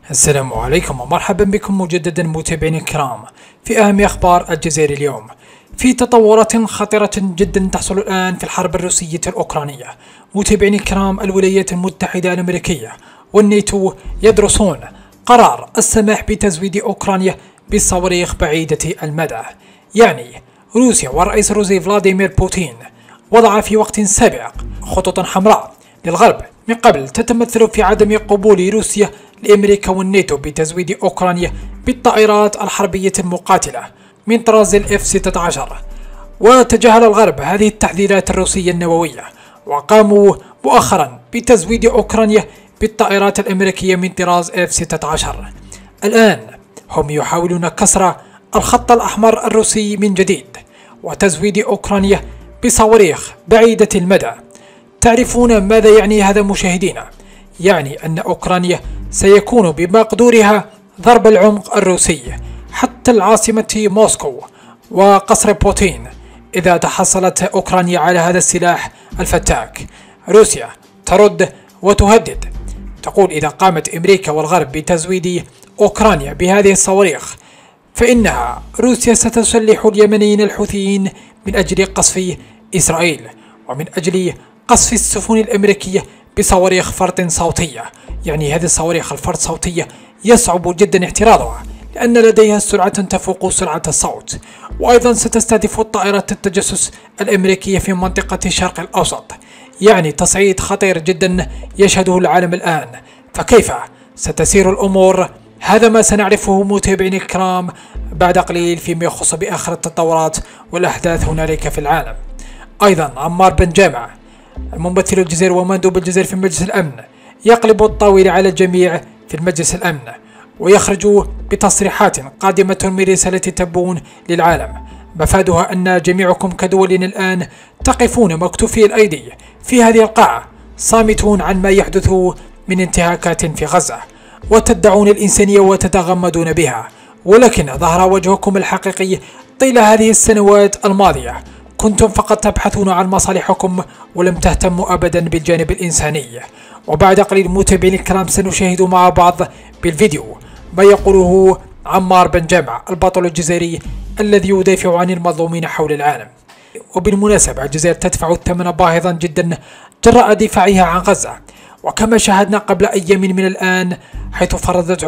السلام عليكم ومرحبا بكم مجددا متابعينا الكرام في أهم أخبار الجزائر اليوم. في تطورات خطيرة جدا تحصل الآن في الحرب الروسية الأوكرانية. متابعينا الكرام، الولايات المتحدة الأمريكية والناتو يدرسون قرار السماح بتزويد أوكرانيا بالصواريخ بعيدة المدى. يعني روسيا والرئيس الروسي فلاديمير بوتين وضع في وقت سابق خطوطا حمراء للغرب من قبل تتمثل في عدم قبول روسيا لأمريكا والناتو بتزويد أوكرانيا بالطائرات الحربية المقاتلة من طراز F-16، وتجاهل الغرب هذه التحذيرات الروسية النووية، وقاموا مؤخرا بتزويد أوكرانيا بالطائرات الأمريكية من طراز F-16. الآن هم يحاولون كسر الخط الأحمر الروسي من جديد وتزويد أوكرانيا بصواريخ بعيدة المدى. تعرفون ماذا يعني هذا مشاهدينا؟ يعني أن أوكرانيا سيكون بمقدورها ضرب العمق الروسي حتى العاصمة موسكو وقصر بوتين إذا تحصلت أوكرانيا على هذا السلاح الفتاك. روسيا ترد وتهدد، تقول إذا قامت أمريكا والغرب بتزويد أوكرانيا بهذه الصواريخ فإنها روسيا ستسلح اليمنيين الحوثيين من أجل قصف إسرائيل ومن أجل قصف السفن الأمريكية بصواريخ فرد صوتية. يعني هذه الصواريخ الفرد صوتية يصعب جدا اعتراضها لأن لديها سرعة تفوق سرعة الصوت، وأيضا ستستهدف طائرات التجسس الأمريكية في منطقة الشرق الأوسط. يعني تصعيد خطير جدا يشهده العالم الآن. فكيف ستسير الأمور؟ هذا ما سنعرفه متابعينا الكرام بعد قليل فيما يخص بآخر التطورات والأحداث هنالك في العالم. أيضا عمار بن جامع ممثل الجزائر ومندوب الجزائر في مجلس الأمن يقلب الطاولة على الجميع في المجلس الأمن ويخرج بتصريحات قادمة من رسالة تبون للعالم مفادها أن جميعكم كدولنا الآن تقفون مكتوفي الأيدي في هذه القاعة صامتون عن ما يحدث من انتهاكات في غزة وتدعون الإنسانية وتتغمدون بها، ولكن ظهر وجهكم الحقيقي طيل هذه السنوات الماضية. كنتم فقط تبحثون عن مصالحكم ولم تهتموا أبدا بالجانب الإنساني. وبعد قليل متابعين الكرام سنشاهد مع بعض بالفيديو ما يقوله عمار بن جامع البطل الجزائري الذي يدافع عن المظلومين حول العالم. وبالمناسبة الجزائر تدفع الثمن باهظا جدا جراء دفاعها عن غزة، وكما شاهدنا قبل أيام من الآن حيث فرضت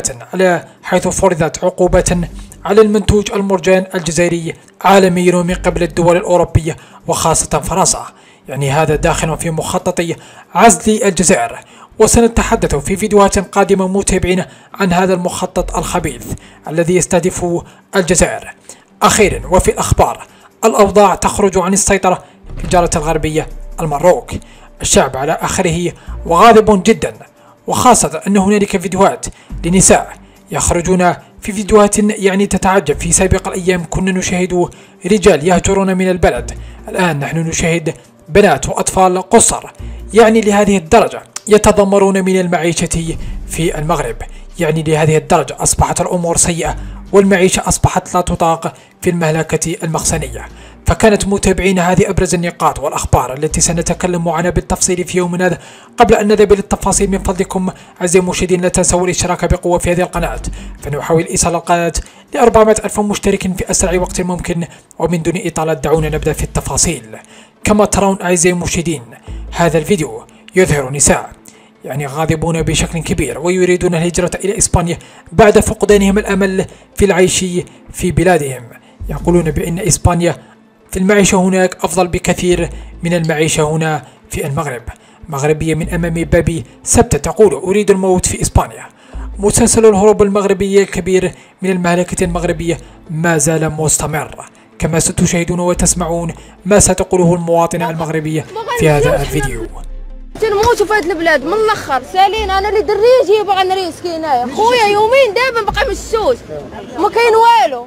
عقوبات على المنتوج المرجان الجزائري عالميا من قبل الدول الأوروبية وخاصة فرنسا. يعني هذا داخل في مخطط عزل الجزائر، وسنتحدث في فيديوهات قادمة متابعين عن هذا المخطط الخبيث الذي يستهدف الجزائر. أخيرا وفي الأخبار، الأوضاع تخرج عن السيطرة في الجارة الغربية المروك. الشعب على آخره وغاضب جدا، وخاصة أن هنالك فيديوهات لنساء يخرجون في فيديوهات يعني تتعجب. في سابق الأيام كنا نشاهد رجال يهجرون من البلد، الآن نحن نشاهد بنات وأطفال قصر. يعني لهذه الدرجة يتذمرون من المعيشة في المغرب. يعني لهذه الدرجة أصبحت الأمور سيئة والمعيشة أصبحت لا تطاق في المهلكة المخزنية. فكانت متابعين هذه أبرز النقاط والأخبار التي سنتكلم عنها بالتفصيل في يومنا هذا. قبل أن نذهب للتفاصيل من فضلكم أعزائي المشاهدين لا تنسوا الاشتراك بقوة في هذه القناة، فنحاول إيصال القناة ل 400,000 مشترك في أسرع وقت ممكن. ومن دون إطالة دعونا نبدأ في التفاصيل. كما ترون أعزائي المشاهدين هذا الفيديو يظهر نساء يعني غاضبون بشكل كبير ويريدون الهجرة إلى إسبانيا بعد فقدانهم الأمل في العيش في بلادهم. يقولون بأن إسبانيا في المعيشة هناك أفضل بكثير من المعيشة هنا في المغرب. مغربية من أمام بابي سبتة تقول أريد الموت في إسبانيا. مسلسل الهروب المغربي الكبير من المهلكة المغربية ما زال مستمر، كما ستشاهدون وتسمعون ما ستقوله المواطنة المغربية في هذا الفيديو. نموتوا في هاد البلاد من الاخر سالين. انا اللي دريجي باغا نريسك هنايا خويا يومين دابا باقي مسوس ما كاين والو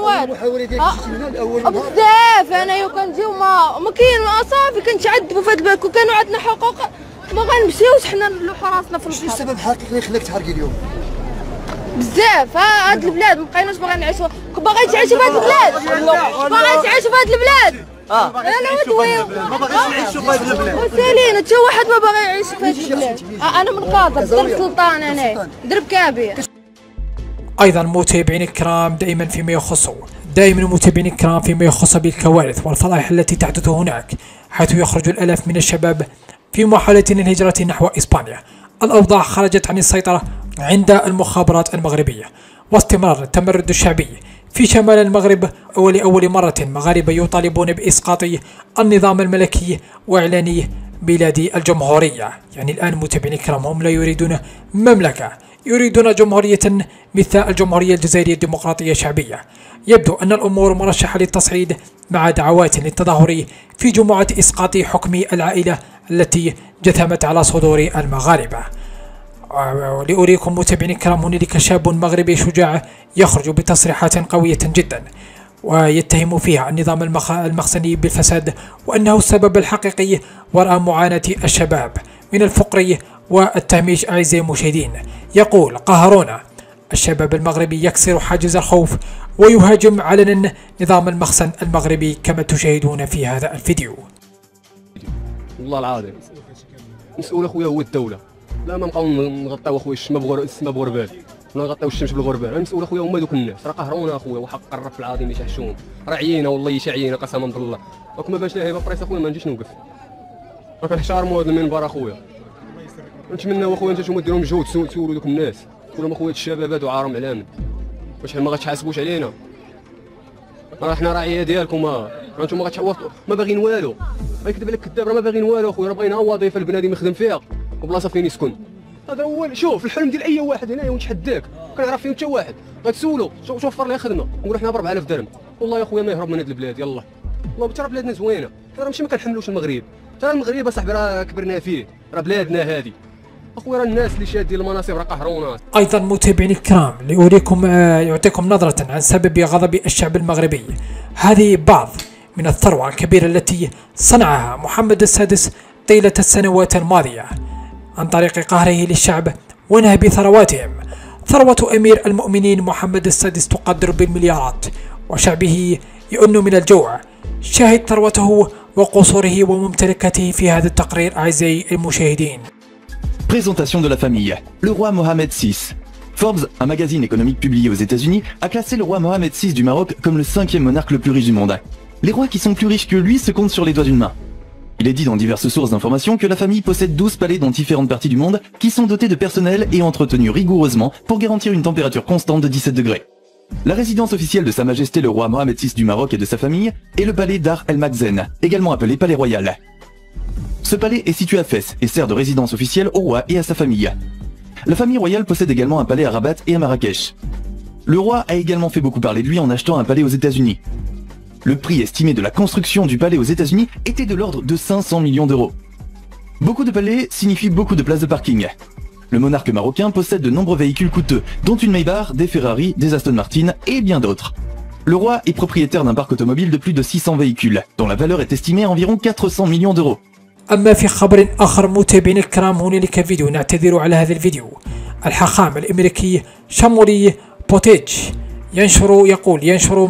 بزاف. انايا كنجيو ما كاين صافي كنتعذبوا في هاد البلاد. كون كانوا عندنا حقوق ما غنمشيوش حنا نلوحوا راسنا في البحر. السبب حقيقي اللي خلاك تحرقي اليوم؟ بزاف هاد البلاد ما بقيناش باغي نعيشوا. باغي تعيشوا في هاد البلاد، باغي تعيشوا في هاد البلاد انا ودوي ما باغيش نعيشوا في هذا البلاد. وسالين حتى واحد ما باغي يعيش في هذا البلاد. انا من قاطر درب سلطان، انا درب كبير. أيضا متابعين الكرام دائما متابعين الكرام فيما يخص بالكوارث والفضائح التي تحدث هناك، حيث يخرج الآلاف من الشباب في محاولة للهجرة نحو إسبانيا. الأوضاع خرجت عن السيطرة عند المخابرات المغربية، واستمرار التمرد الشعبي في شمال المغرب، ولأول مرة مغاربة يطالبون بإسقاط النظام الملكي وإعلان بلاد الجمهورية. يعني الآن متابعين الكرام هم لا يريدون مملكة، يريدون جمهورية مثل الجمهورية الجزائرية الديمقراطية الشعبية. يبدو أن الأمور مرشحة للتصعيد مع دعوات للتظاهر في جمعة إسقاط حكم العائلة التي جثمت على صدور المغاربة. لأريكم متابعين الكرام هنالك شاب مغربي شجاع يخرج بتصريحات قوية جدا ويتهم فيها النظام المخزني بالفساد، وأنه السبب الحقيقي وراء معاناة الشباب من الفقر والتهميش. أعزائي المشاهدين، يقول: قهرونا. الشباب المغربي يكسر حاجز الخوف ويهاجم علنا نظام المخزن المغربي كما تشاهدون في هذا الفيديو. والله العظيم مسؤول اخويا هو الدوله. لا ما نبقاو نغطيو اخويا السما بغربال، ولا نغطيو الشمس بالغربال. المسؤول اخويا هما دوك الناس، راه قهرونا اخويا وحق الرب العظيم يشحشوهم. راه عيينا والله يشعينا قسما بالله. راك ما باش لها بريس اخويا ما نجيش نوقف. راه كنحتارموا هذا المنبر اخويا. نتمناو اخويا نتوما ديروا مجهود تسولوا دوك الناس، قولوا اخويا الشباب هادو عارهم علامل، واش ما غتحاسبوش علينا؟ راه حنا راعيه ديالكم، راه نتوما غتحوطوا ما باغيين والو. غيكذب عليك كذاب، راه ما باغيين والو اخويا، راه بغينا وظيفه البنادم يخدم فيها وبلاصه فين يسكن. هذا هو شوف الحلم ديال اي واحد هنايا ونتحداك، كنعرف فيه حتى واحد غتسولو توفر ليه خدمه، نقول حنا ب 4000 درهم. والله يا خويا ما يهرب من هاد البلاد. يلاه والله ترى بلادنا زوينه، راه ماشي ما كنحملوش المغرب، ترى المغرب اصاحبي راه كبرنا فيه، راه بلادنا هذه اخويا. راه الناس اللي شادين المناصب راه قهرونا. ايضا متابعين الكرام لأريكم يعطيكم نظرة عن سبب غضب الشعب المغربي. هذه بعض من الثروة الكبيرة التي صنعها محمد السادس طيلة السنوات الماضية عن طريق قهره للشعب ونهب ثرواتهم. ثروة أمير المؤمنين محمد السادس تقدر بالمليارات، وشعبه يؤن من الجوع. شاهد ثروته وقصوره وممتلكاته في هذا التقرير أعزائي المشاهدين. Présentation de la famille. Le roi Mohamed VI. Forbes, un magazine économique publié aux États-Unis, a classé le roi Mohamed VI du Maroc comme le 5e monarque le plus riche du monde. Les rois qui sont plus riches que lui se comptent sur les doigts d'une main. Il est dit dans diverses sources d'information que la famille possède 12 palais dans différentes parties du monde qui sont dotés de personnel et entretenus rigoureusement pour garantir une température constante de 17 degrés. La résidence officielle de Sa Majesté le roi Mohamed VI du Maroc et de sa famille est le palais Dar El Makhzen, également appelé palais royal. Ce palais est situé à Fès et sert de résidence officielle au roi et à sa famille. La famille royale possède également un palais à Rabat et à Marrakech. Le roi a également fait beaucoup parler de lui en achetant un palais aux États-Unis. Le prix estimé de la construction du palais aux États-Unis était de l'ordre de 500 millions d'euros. Beaucoup de palais signifie beaucoup de places de parking. Le monarque marocain possède de nombreux véhicules coûteux, dont une Maybach, des Ferrari, des Aston Martin et bien d'autres. Le roi est propriétaire d'un parc automobile de plus de 600 véhicules, dont la valeur est estimée à environ 400 millions d'euros. أما في خبر آخر متابعين الكرام هنالك فيديو نعتذر على هذا الفيديو. الحاخام الأمريكي شاموري بوتيتش ينشر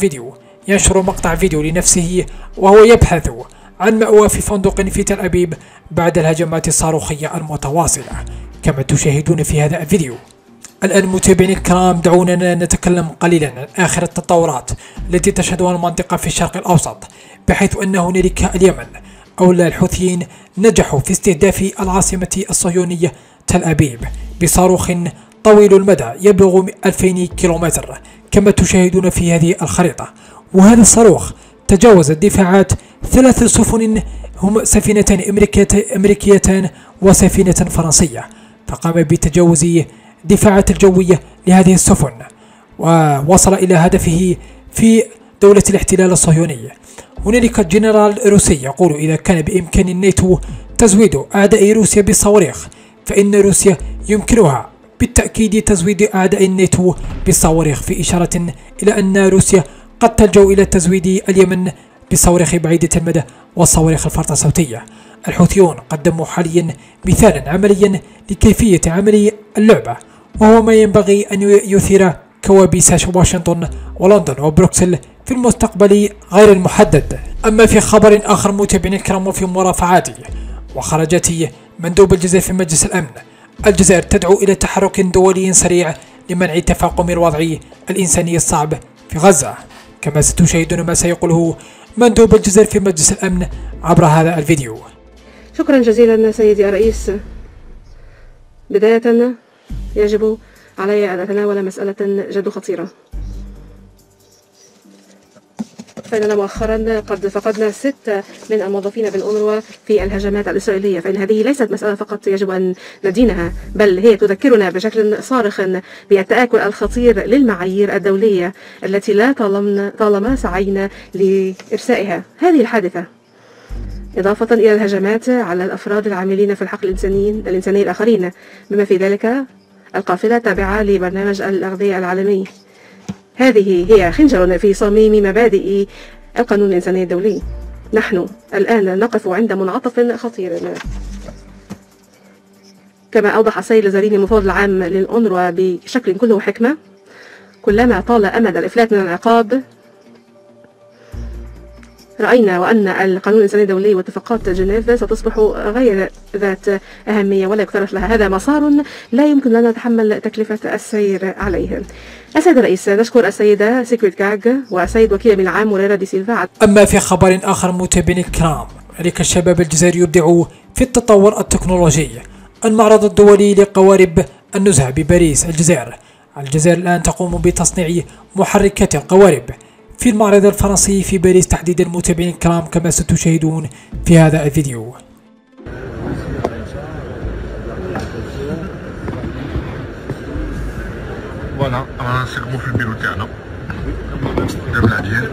مقطع فيديو لنفسه وهو يبحث عن مأوى في فندق في تل أبيب بعد الهجمات الصاروخية المتواصلة كما تشاهدون في هذا الفيديو. الآن متابعين الكرام دعونا نتكلم قليلا عن آخر التطورات التي تشهدها المنطقة في الشرق الأوسط، بحيث أن هنالك اليمن أو الحوثيين نجحوا في استهداف العاصمة الصهيونية تل أبيب بصاروخ طويل المدى يبلغ 2000 كيلومتر كما تشاهدون في هذه الخريطة. وهذا الصاروخ تجاوز الدفاعات 3 سفن، هم سفينتان أمريكيتان وسفينة فرنسية، فقام بتجاوز دفاعات الجوية لهذه السفن ووصل إلى هدفه في دولة الاحتلال الصهيوني. هنالك جنرال روسي يقول: إذا كان بإمكان الناتو تزويد أعداء روسيا بالصواريخ فإن روسيا يمكنها بالتأكيد تزويد أعداء الناتو بالصواريخ، في إشارة إلى أن روسيا قد تلجأ إلى تزويد اليمن بالصواريخ بعيدة المدى والصواريخ الفرط صوتية. الحوثيون قدموا حاليا مثالا عمليا لكيفية عمل اللعبة، وهو ما ينبغي أن يثير كوابيس واشنطن ولندن وبروكسل في المستقبل غير المحدد. أما في خبر آخر متابعينا الكرام وفي مرافعاته وخرجت مندوب الجزائر في مجلس الأمن، الجزائر تدعو إلى تحرك دولي سريع لمنع تفاقم الوضع الإنساني الصعب في غزة، كما ستشاهدون ما سيقوله مندوب الجزائر في مجلس الأمن عبر هذا الفيديو. شكرا جزيلا سيدي الرئيس. بداية يجب علي أن أتناول مسألة جد خطيرة، فإننا مؤخرا قد فقدنا 6 من الموظفين بالأونروا في الهجمات الإسرائيلية، فإن هذه ليست مسألة فقط يجب أن ندينها، بل هي تذكرنا بشكل صارخ بالتآكل الخطير للمعايير الدولية التي لا طالما سعينا لإرسائها. هذه الحادثة إضافة إلى الهجمات على الأفراد العاملين في الحقل الإنساني الآخرين، بما في ذلك القافلة التابعة لبرنامج الأغذية العالمي، هذه هي خنجر في صميم مبادئ القانون الإنساني الدولي. نحن الآن نقف عند منعطف خطير، كما أوضح السيد لزاريني المفوض العام للأونروا بشكل كله حكمة. كلما طال أمد الإفلات من العقاب رأينا وأن القانون الإنساني الدولي واتفاقات جنيف ستصبح غير ذات أهمية ولا يكترث لها. هذا مسار لا يمكن لنا نتحمل تكلفة السير عليه. السيد الرئيس، نشكر السيدة سيكريت كاغ والسيد وكيل الأمين العام موريرا دي سيلفا. أما في خبر آخر متابعينا الكرام، ذلك الشباب الجزائري يبدع في التطور التكنولوجي. المعرض الدولي لقوارب النزهة بباريس الجزائر الآن تقوم بتصنيع محركات القوارب في المعرض الفرنسي في باريس تحديدا متابعين الكرام، كما ستشاهدون في هذا الفيديو. فوالا رانا نسقمو في البيرو تاعنا قدام العديان.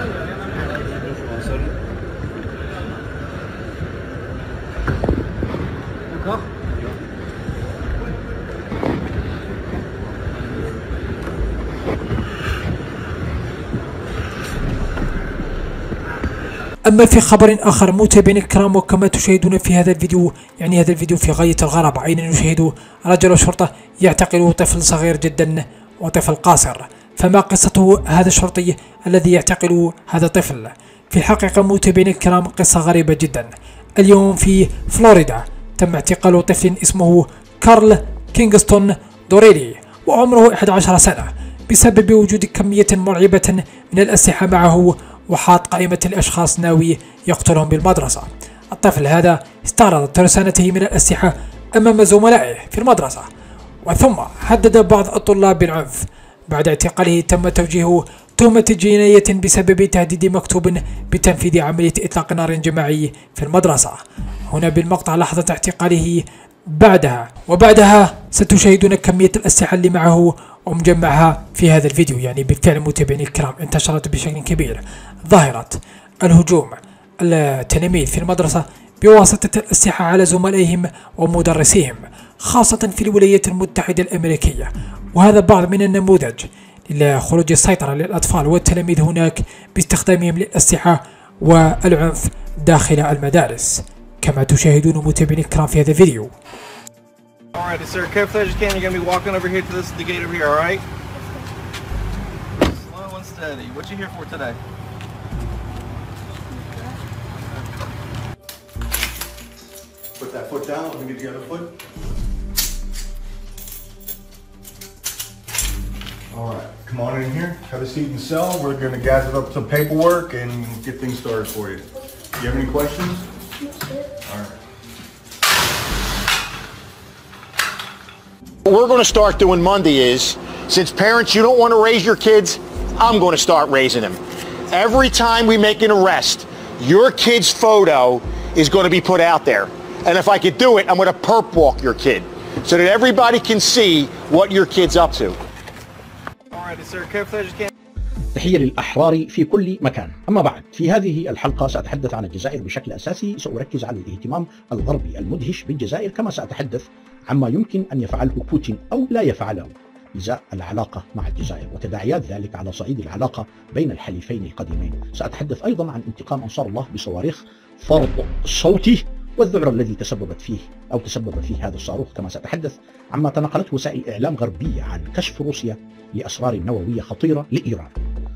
أما في خبر آخر متابعين الكرام وكما تشاهدون في هذا الفيديو، يعني هذا الفيديو في غاية الغرابة، أين نشاهد رجل شرطة يعتقل طفل صغير جدا وطفل قاصر. فما قصة هذا الشرطي الذي يعتقل هذا الطفل؟ في الحقيقة متابعين الكرام قصة غريبة جدا. اليوم في فلوريدا تم اعتقال طفل اسمه كارل كينغستون دوريلي وعمره 11 سنة بسبب وجود كمية مرعبة من الأسلحة معه، وحاط قائمة الأشخاص ناوي يقتلهم بالمدرسة. الطفل هذا استعرض ترسانته من الأسلحة أمام زملائه في المدرسة، وثم هدد بعض الطلاب بالعنف. بعد اعتقاله تم توجيهه تهمة جناية بسبب تهديد مكتوب بتنفيذ عملية إطلاق نار جماعي في المدرسة. هنا بالمقطع لحظة اعتقاله وبعدها ستشاهدون كمية الأسلحة اللي معه ومجمعها في هذا الفيديو. يعني بالفعل متابعيني الكرام انتشرت بشكل كبير ظاهرة الهجوم التلاميذ في المدرسة بواسطة الأسلحة على زملائهم ومدرسيهم، خاصة في الولايات المتحدة الأمريكية، وهذا بعض من النموذج لخروج السيطرة للأطفال والتلاميذ هناك باستخدامهم للأسلحة والعنف داخل المدارس، كما تشاهدون متابعيني الكرام في هذا الفيديو. Alright, sir, careful as you can. You're going to be walking over here to the gate over here, alright? Slow and steady. What you here for today? Put that foot down, let me get the other foot. Alright, come on in here, have a seat in the cell. We're going to gather up some paperwork and get things started for you. Do you have any questions? Alright. What we're going to start doing Monday is, since parents, you don't want to raise your kids, I'm going to start raising them. Every time we make an arrest, your kid's photo is going to be put out there. And if I could do it, I'm going to perp walk your kid so that everybody can see what your kid's up to. Alright, sir, careful as you can. تحية للأحرار في كل مكان. أما بعد، في هذه الحلقة سأتحدث عن الجزائر بشكل أساسي. سأركز على الاهتمام الغربي المدهش بالجزائر، كما سأتحدث عما يمكن أن يفعله بوتين أو لا يفعله إزاء العلاقة مع الجزائر وتداعيات ذلك على صعيد العلاقة بين الحليفين القديمين. سأتحدث أيضا عن انتقام أنصار الله بصواريخ فرض صوتي والذعر الذي تسبب فيه هذا الصاروخ، كما سأتحدث عما تناقلته وسائل إعلام غربية عن كشف روسيا لأسرار نووية خطيرة لإيران.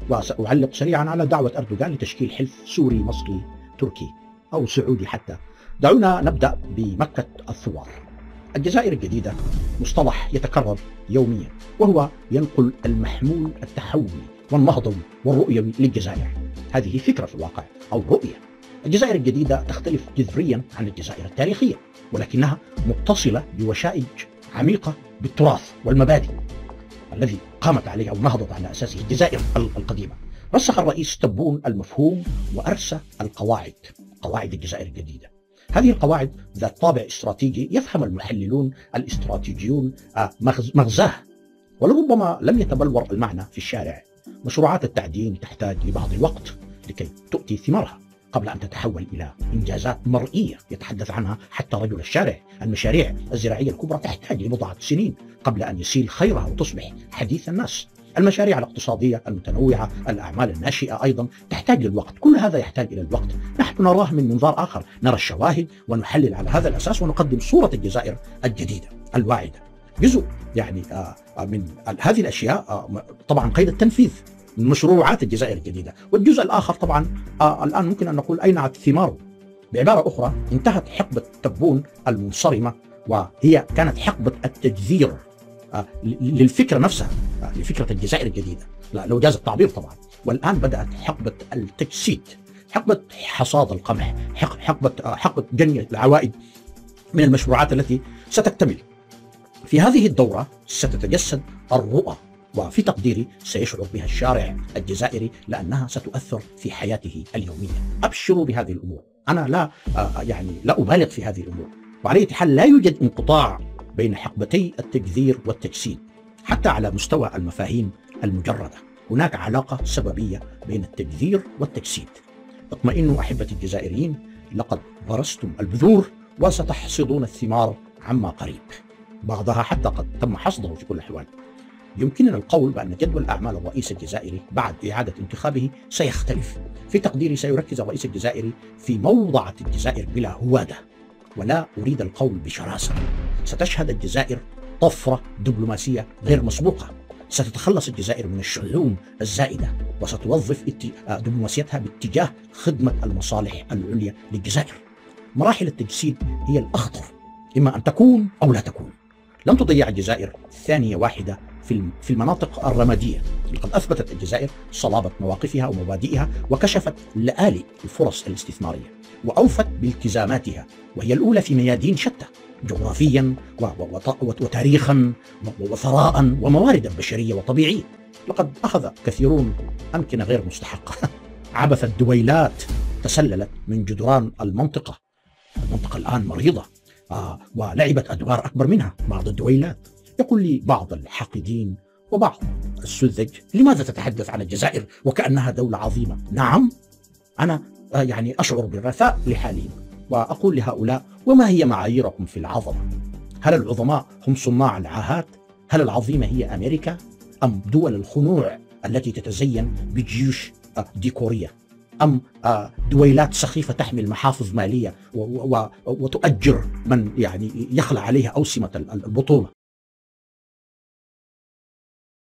وسأعلق سريعا على دعوة أردوغان لتشكيل حلف سوري مصري تركي أو سعودي حتى. دعونا نبدأ بمكة الثوار. الجزائر الجديدة مصطلح يتكرر يوميا، وهو ينقل المحمول التحولي والنهضوي والرؤيوي للجزائر. هذه فكرة في الواقع أو رؤية. الجزائر الجديدة تختلف جذريا عن الجزائر التاريخية، ولكنها متصلة بوشائج عميقة بالتراث والمبادئ الذي قامت عليه أو نهضت على أساسه الجزائر القديمة. رسخ الرئيس تبون المفهوم وأرسى القواعد، قواعد الجزائر الجديدة. هذه القواعد ذات طابع استراتيجي يفهم المحللون الاستراتيجيون مغزاه، ولربما لم يتبلور المعنى في الشارع. مشروعات التعدين تحتاج لبعض الوقت لكي تؤتي ثمارها قبل أن تتحول إلى إنجازات مرئية يتحدث عنها حتى رجل الشارع. المشاريع الزراعية الكبرى تحتاج لبضعة سنين قبل أن يسيل خيرها وتصبح حديث الناس. المشاريع الاقتصادية المتنوعة، الأعمال الناشئة أيضا تحتاج للوقت. كل هذا يحتاج إلى الوقت. نحن نراه من منظار آخر، نرى الشواهد ونحلل على هذا الأساس ونقدم صورة الجزائر الجديدة الواعدة. جزء من هذه الأشياء طبعا قيد التنفيذ من مشروعات الجزائر الجديدة، والجزء الآخر طبعا الآن ممكن أن نقول أينعت ثماره. بعبارة أخرى، انتهت حقبة تبون المنصرمة، وهي كانت حقبة التجذير للفكرة نفسها، لفكرة الجزائر الجديدة لو جاز التعبير طبعا. والآن بدأت حقبة التجسيد، حقبة حصاد القمح، حقبة جني العوائد من المشروعات التي ستكتمل. في هذه الدورة ستتجسد الرؤى، وفي تقديري سيشعر بها الشارع الجزائري لأنها ستؤثر في حياته اليومية. أبشروا بهذه الأمور. أنا لا أبالغ في هذه الأمور. وعلى أي حال لا يوجد انقطاع بين حقبتي التجذير والتجسيد حتى على مستوى المفاهيم المجردة. هناك علاقة سببية بين التجذير والتجسيد. اطمئنوا أحبتي الجزائريين، لقد غرستم البذور وستحصدون الثمار عما قريب، بعضها حتى قد تم حصده في كل الأحوال. يمكننا القول بأن جدول أعمال الرئيس الجزائري بعد إعادة انتخابه سيختلف. في تقديري سيركز الرئيس الجزائري في موضعة الجزائر بلا هوادة، ولا أريد القول بشراسة. ستشهد الجزائر طفرة دبلوماسية غير مسبوقة. ستتخلص الجزائر من الشحوم الزائدة، وستوظف دبلوماسيتها باتجاه خدمة المصالح العليا للجزائر. مراحل التجسيد هي الأخطر، إما أن تكون أو لا تكون. لم تضيع الجزائر ثانية واحدة في المناطق الرمادية. لقد أثبتت الجزائر صلابة مواقفها ومبادئها، وكشفت لآلئ الفرص الاستثمارية، وأوفت بالتزاماتها، وهي الأولى في ميادين شتى، جغرافيا وتاريخا وثراء ومواردا بشرية وطبيعية. لقد أخذ كثيرون أمكنة غير مستحقة. عبثت دويلات تسللت من جدران المنطقة الآن مريضة، ولعبت أدوار أكبر منها بعض الدويلات. يقول لي بعض الحاقدين وبعض السذج: لماذا تتحدث عن الجزائر وكأنها دولة عظيمة؟ نعم، أنا أشعر بالرثاء لحالهم، وأقول لهؤلاء: وما هي معاييركم في العظمة؟ هل العظماء هم صناع العاهات؟ هل العظيمة هي أمريكا؟ أم دول الخنوع التي تتزين بجيوش ديكورية؟ أم دويلات سخيفة تحمل محافظ مالية وتؤجر من يخلع عليها أوسمة البطولة؟